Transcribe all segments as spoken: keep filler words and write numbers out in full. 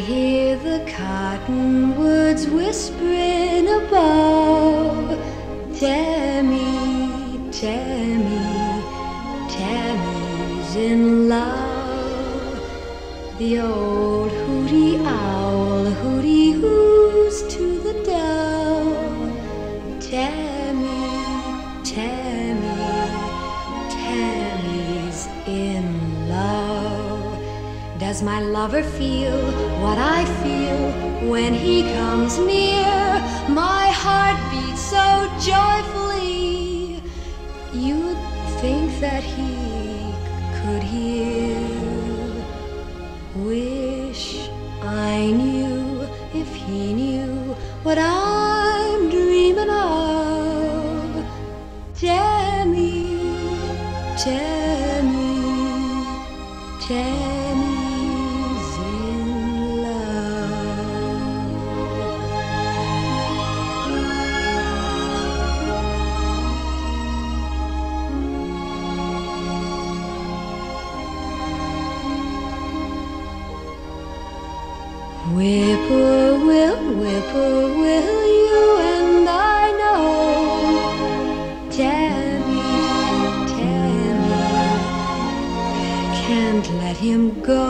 hear the cottonwoods whispering above. Tammy, Tammy, Tammy's in love. The old hooty owl hooty hoos to the dove. Tammy, Tammy, Tammy's in love. Does my lover feel what I feel when he comes near? My heart beats so joyfully, you'd think that he could hear. Wish I knew if he knew what I'm dreaming of. Tammy, Tammy, Tammy's in love. Whippoorwill, whippoorwill, you and I know. Tammy, Tammy, can't let him go.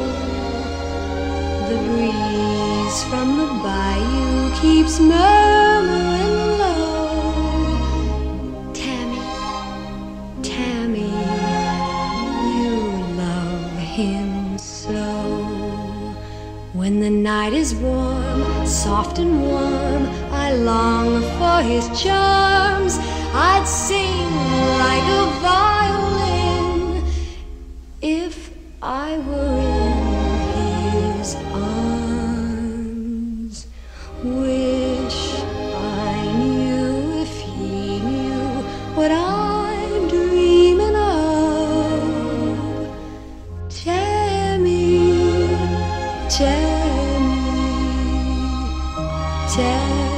The breeze from the bayou keeps murmuring low. Tammy, Tammy, you love him so. When the night is warm, soft and warm, I long for his charms. I'd sing like a violin if I were in his arms. Wish I knew if he knew what I'm dreaming of. Tammy, Tammy, Tammy.